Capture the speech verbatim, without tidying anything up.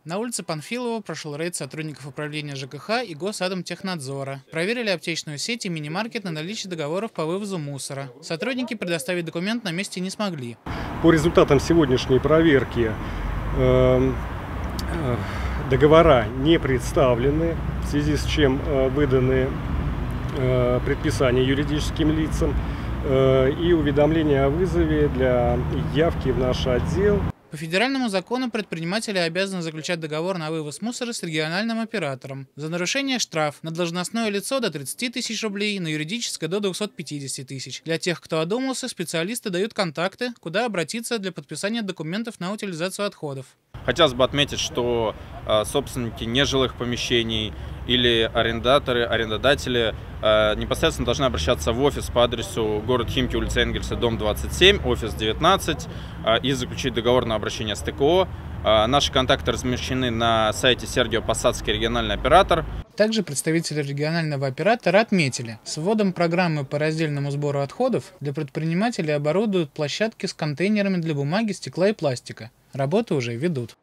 На улице Панфилова прошел рейд сотрудников управления ЖКХ и Госатомтехнадзора. Проверили аптечную сеть и мини-маркет на наличие договоров по вывозу мусора. Сотрудники предоставить документ на месте не смогли. По результатам сегодняшней проверки э, э, договора не представлены, в связи с чем э, выданы э, предписания юридическим лицам э, и уведомления о вызове для явки в наш отдел. По федеральному закону предприниматели обязаны заключать договор на вывоз мусора с региональным оператором. За нарушение штраф на должностное лицо до тридцати тысяч рублей, на юридическое до двухсот пятидесяти тысяч. Для тех, кто одумался, специалисты дают контакты, куда обратиться для подписания документов на утилизацию отходов. Хотелось бы отметить, что э, собственники нежилых помещений или арендаторы, арендодатели э, непосредственно должны обращаться в офис по адресу город Химки, улица Энгельса, дом двадцать семь, офис девятнадцать э, и заключить договор на обращение с ТКО. Э, наши контакты размещены на сайте Сергио Посадский региональный оператор. Также представители регионального оператора отметили, с вводом программы по раздельному сбору отходов для предпринимателей оборудуют площадки с контейнерами для бумаги, стекла и пластика. Работы уже ведут.